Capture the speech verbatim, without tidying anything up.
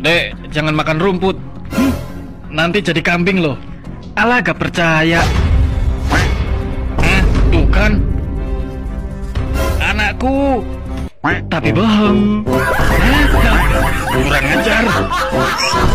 Dek, jangan makan rumput. Hmm, nanti jadi kambing loh. Alah, gak percaya. Eh, tuh kan. Anakku. Tapi bohong. Hah? Kurang ajar.